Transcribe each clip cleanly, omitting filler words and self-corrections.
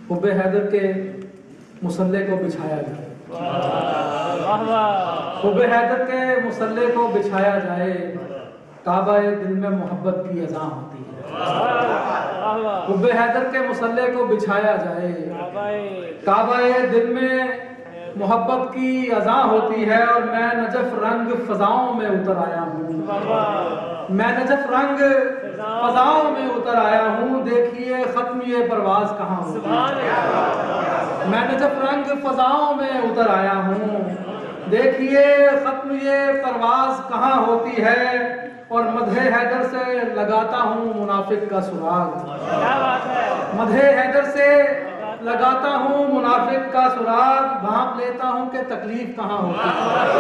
हुब्बे हैदर के मुसल्ले को बिछाया जाए, हुब्बे हैदर के मुसल्ले को बिछाया जाए, काबा दिल में मोहब्बत की अज़ां होती है। हुब्बे हैदर के मुसल्ले को बिछाया जाए, काबा दिल में मोहब्बत की अज़ां होती है। और मैं नजफ रंग फजाओं में उतर आया हूँ, मैं नजफ रंग फजाओं में उतर आया हूँ, देखिए खत्म ये परवाज कहाँ होती है। मैं नजफ रंग फजाओं में उतर आया हूँ, देखिए खत्म ये परवाज कहाँ होती है। और मदहे हैदर से लगाता हूँ मुनाफिक का सुराग, मदहे हैदर से लगाता हूँ मुनाफिक का सुराग, भांप लेता हूँ कि तकलीफ कहाँ होती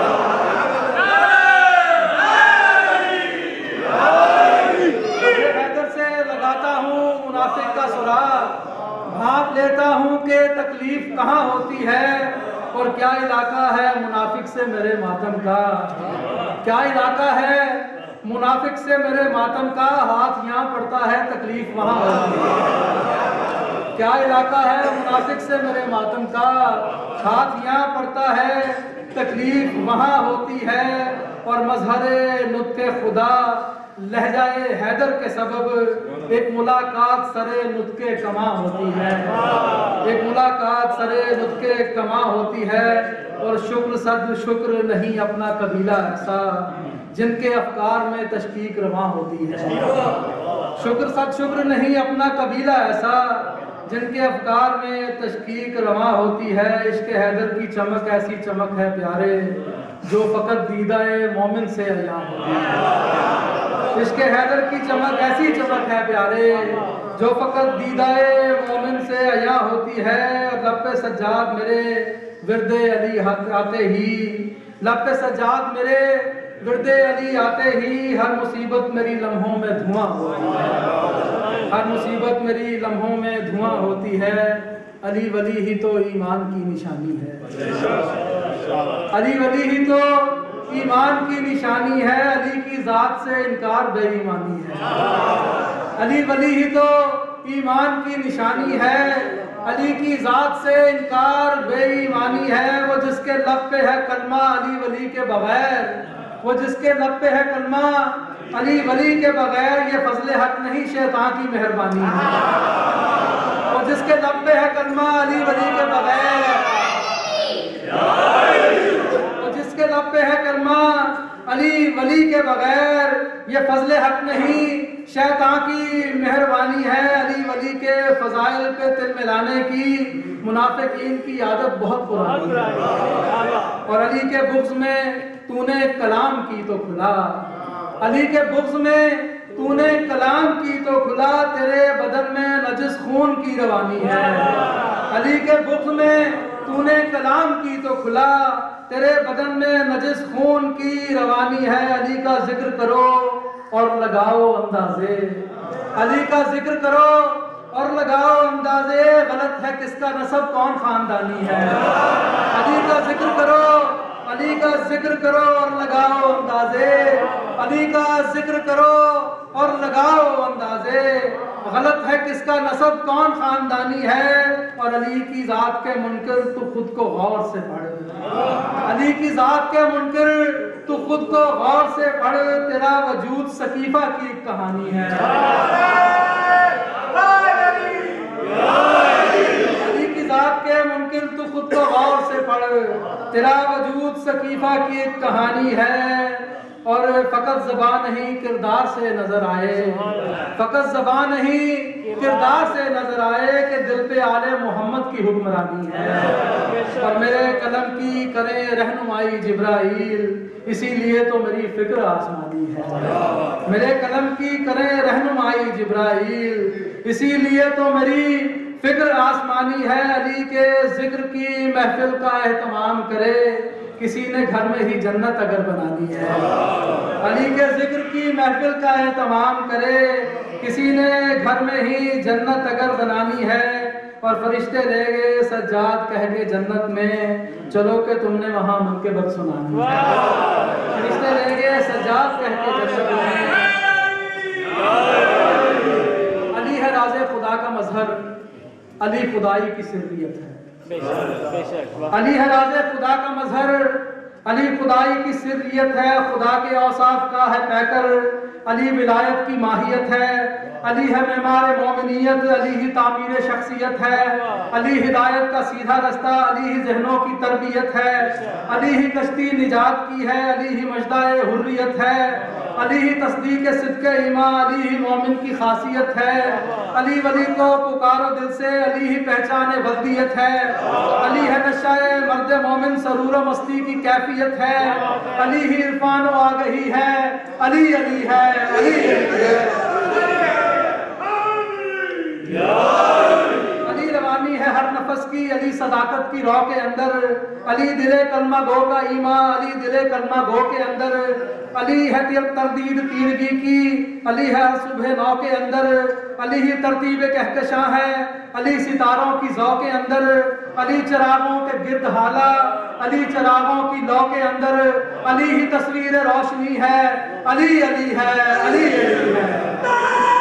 है। हैदर से लगाता हूँ मुनाफिक का सुराग, भांप लेता हूँ कि तकलीफ कहाँ होती है। और क्या इलाका है मुनाफिक से मेरे मातम का, क्या इलाका है मुनाफिक से मेरे मातम का, हाथ यहाँ पड़ता है तकलीफ वहाँ होती है। क्या इलाका है मुनाफिक से मेरे मातम का, हाथ यहाँ पड़ता है तकलीफ वहाँ होती है। और मजहरे नुत्के खुदा लहजाए हैदर के सबब, एक मुलाकात सरे नुत्के कमा होती है, एक मुलाकात सरे नुत्के कमा होती है। और शुक्र सद शुक्र नहीं अपना कबीला ऐसा, जिनके अफकार में तशकीक रवा होती है। शुक्र सद शुक्र नहीं अपना कबीला ऐसा, जिनके अफकार में तशकीक रवा होती है। इश्क हैदर की चमक ऐसी चमक है प्यारे, जो फ़कत दीदाए मोमिन से अया होती है। इश्क हैदर की चमक ऐसी चमक है प्यारे, जो फ़कत दीदाए मोमिन से अया होती है। और लब पे सज्जाद मेरे विरदे अली आते ही, लब पे सज्जाद मेरे विरदे अली आते ही, हर मुसीबत मेरी लम्हों में धुआं होती है, हर मुसीबत मेरी लम्हों में धुआं होती है। अली वली ही तो ईमान की निशानी है, अली वली ही तो ईमान की निशानी है। अली की जात से इनकार बेईमानी है, अली वली ही तो ईमान की निशानी है। अली की जात से इनकार बेईमानी है। वो जिसके लब पे है कलमा अली वली के बगैर, वो जिसके लब पे है कलमा अली वली के बगैर, ये फजले हक नहीं शैतान की मेहरबानी है। वो जिसके लब पे है कलमा अली वली के बगैर, वो जिसके लब पे है कलमा अली वली के बगैर, ये फजले हक नहीं शैतान की मेहरबानी है। अली वली के फजाइल पे तिल मिलाने की मुनाफिकीन की आदत बहुत पुरानी है। और अली के बुग़्ज़ में तूने कलाम की तो खुला, अली के बुग़्ज़ में तूने कलाम की तो खुला, तेरे बदन में नजिस खून की रवानी है। अली के बुग़्ज़ में तूने कलाम की तो खुला, तेरे बदन में नजिस खून की रवानी है। अली का जिक्र करो और लगाओ अंदाजे, अली का जिक्र करो और लगाओ अंदाजे, गलत है किसका नसब कौन खानदानी है। अली का जिक्र करो, अली का जिक्र करो और लगाओ अंदाजे, अली का जिक्र करो और लगाओ अंदाजे, गलत है किसका नसब कौन खानदानी है। और अली की जात के मुनकर तू खुद को गौर से पढ़, अली की जात के मुनकर तू खुद को गौर से पढ़, तेरा वजूद सकीफा की एक कहानी है। अली की जात के मुनकर तू खुद को गौर से पढ़, तेरा वजूद सकीफा की एक कहानी है। और फ़कत ज़बान नहीं किरदार से नजर आए, फ़कत ज़बान नहीं किरदार से नजर आए कि दिल पे आले मोहम्मद की हुक्मरानी है। और मेरे कलम की करे रहनुमाई जिब्राइल, इसीलिए तो मेरी फिक्र आसमानी है। मेरे कलम की करे रहनुमाई जिब्राइल, इसीलिए तो मेरी फिक्र आसमानी है। अली के जिक्र की महफिल का एहतमाम करे, किसी ने घर में ही जन्नत अगर बनानी है। अली के जिक्र की महफिल का एहतमाम करे, किसी ने घर में ही जन्नत अगर बनानी है। और फरिश्ते ले गए सज्जाद कह के जन्नत में, चलो के तुमने वहां मुनक़िबत सुनानी है। फरिश्ते ले गए सज्जाद कह के जन्नत में। अली है राज़े खुदा का मजहर, अली खुदाई की सिर्रियत है। अली है राज़े खुदा का मजहर, अली खुदाई की सिर्रियत है, खुदा के औसाफ का है पैकर, अली विलायत की माहियत है, अली है मेमार मोमिनियत, अली ही तामीर शख्सियत है, अली हिदायत का सीधा रास्ता, अली ही जहनों की तरबियत है, अली ही कश्ती निजात की है, अली ही मजदाए हुर्रियत है, अली ही तस्दीक सिद्क़ ईमान, अली ही मोमिन की खासियत है, अली वली को पुकारो दिल से, अली ही पहचान वल्दियत है, अली है नशाए मर्द मोमिन सरूर मस्ती की कैफियत है, अली ही इरफान व आगही है, अली अली है, अली अली है। अली रवानी है हर नफस की, अली सदाकत की रौ के अंदर, अली दिले कलमा गो का ईमान, अली दिले कलमा गो के अंदर, अली है तरदीद तीरगी की, अली है सुबह नौ के अंदर, अली ही तरतीब कहकशां है, अली सितारों की जौ के अंदर, अली चरागों के गिर्द हाला, अली चरागों की लौ के अंदर, अली ही तस्वीर रोशनी है, अली अली है, अली अली है।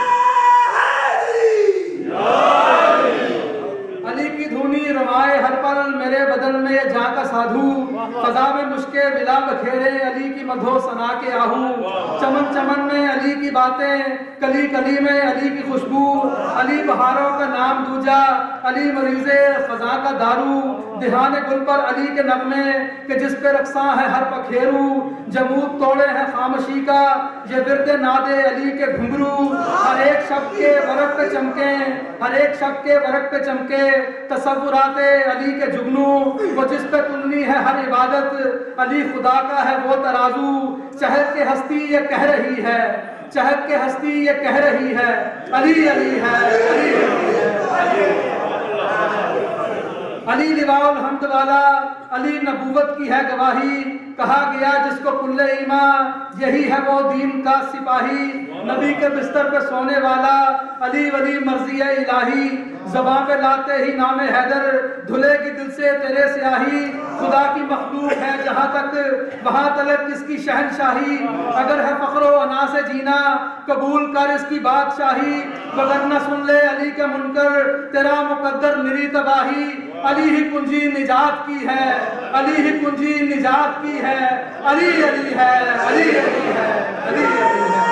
अली की धुनी रवाए हर पल मेरे बदन में जा का साधु, फजा में मुश्के विला बखेरे, अली की मधो सना के आहू, चमन चमन में अली की बातें, कली कली में अली की खुशबू, अली बहारों का नाम दूजा, अली मरीजे फजा का दारू, दिहाने गुल पर अली के नगमे के जिस पे रक्सा है हर पखेरू, जमूद तोड़े हैं खामोशी का ये विरद नादे अली के घुंघरू, हर एक शब्द के वरक पे चमके, हर एक शब्द के वरक पे चमके तसव्वुराते अली के जुगनू, वो जिस पे तुलनी है हर इबादत, अली खुदा का है वो तराजू, चहक के हस्ती ये कह रही है, चहक के हस्ती ये कह रही है, अली अली है, अली अली है। अली लिवाउल हम्द वाला, अली नबूवत की है गवाही, कहा गया जिसको कुल्ले ईमान यही है वो दीन का सिपाही, नबी के बिस्तर पे सोने वाला, अली वली मर्जी इलाही, ज़बां पे लाते ही नाम हैदर, धुलेगी दिल से तेरे स्याही, खुदा की मखलूक है जहाँ तक वहाँ तलक किसकी शहनशाही, अगर है फ़ख्र व अना से जीना कबूल कर इसकी बादशाही, वगरना सुन ले अली के मुनकर तेरा मुकद्दर निरी तबाही, अली ही कुंजी निजात की है, अली ही कुंजी निजात की है, अली अली है, अली अली है, अली अली है।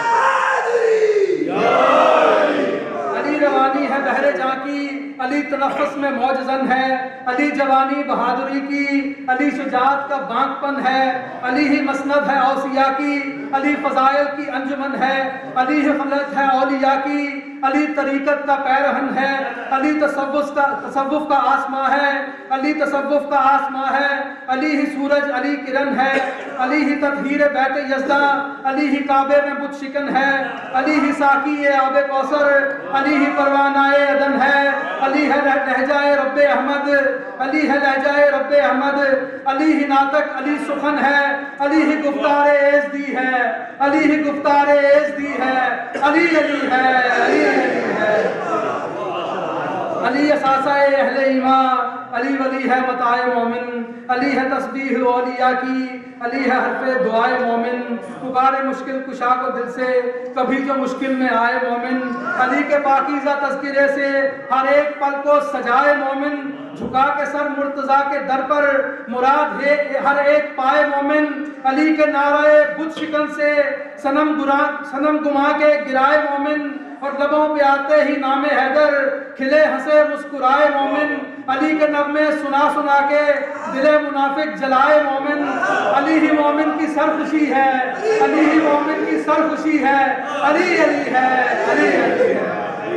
अली रवानी है बहरे जाकी, अली तनफ़्फ़ुस में मौजज़न है, अली जवानी बहादुरी की, अली शुजाअत का बांकपन है, अली ही मसनद है औसिया की, अली फ़ज़ाइल की अंजुमन है, अली ही खलत है औलिया की, अली तरीक़त का पैरहन है, अली तसव्वुफ़ का आसमां है, अली तसव्वुफ़ का आसमां है, अली ही सूरज अली किरण है, अली ही तत्हीर बैत यज़दा, अली ही काबे में बुत शिकन है, अली ही साकी आबे कौसर, अली ही परवानाए अदन है, अली है लहजाए रब्बे अहमद, अली है लहजाए रब्बे अहमद, अली ही नातक अली सुखन है, अली ही गुफ्तारे एज़ दी है, अली ही गुफ्तारे एज़ दी है, अली अली है, अली अली है। अली असासाए अहले ईमान, अली वली है मताए मोमिन, अली है तस्बीह औलिया की, अली है हरफे दुआए मोमिन, पुकारे मुश्किल कुशा को दिल से कभी जो मुश्किल में आए मोमिन, अली के पाकीज़ा तज़किरे से हर एक पल को सजाए मोमिन, झुका के सर मुर्तज़ा के दर पर मुराद है हर एक पाए मोमिन, अली के नारे बुत शिकन से सनम गुमा के गिराए मोमिन, और लबों पे आते ही नामे हैदर खिले हंसे मुस्कुराए मोमिन, अली के नगमे सुना सुना के दिले मुनाफिक जलाए मोमिन, अली ही मोमिन की सरखुशी है, अली ही मोमिन की सरखुशी है, अली अली है, अली अली है।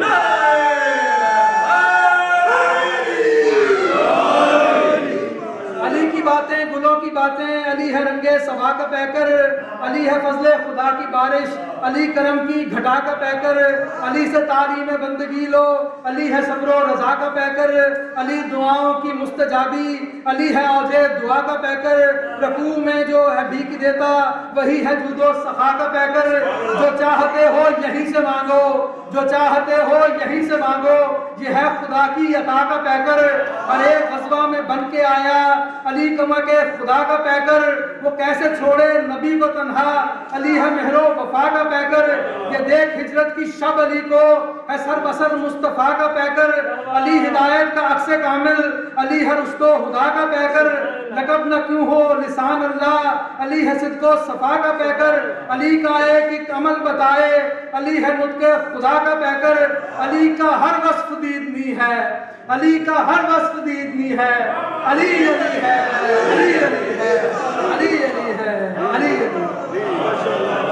अली की बातें गुलों की बातें, अली है रंगे सभा का पैकर, अली है फजले खुदा की बारिश, अली करम की घटा का पैकर, अली से तालीम बंदगी लो, अली है सब्र रजा का पैकर, अली दुआओं की मुस्तजाबी, अली है औजे दुआ का पैकर, रकू में जो है भीख देता वही है जूदो सखा का पैकर, जो चाहते हो यहीं से मांगो, जो चाहते हो यहीं से मांगो, ये है खुदा की अता का पैकर, हर एक ग़ज़वा में बन के आया अली कमा के खुदा का पैकर, वो कैसे छोड़े नबी को तन्हा था, अली है मेहरो वफा का पैकर, ये देख हिजरत की शब अली को है सर बसर मुस्तफ़ा का पैकर, अली हिदायत का अक्से कामिल, अली है रुश्तो खुदा का पैकर, लकब न क्यों हो लिसान अल्लाह, अली है सिद्को सफा का पैकर, अली का एक अमल बताए, अली है नुत्के खुदा का पैकर, अली का हर वस्फ दीदनी है, अली का हर वस्फ दीदनी है, अली अली है, अली अली है, अली अली है, अली अली।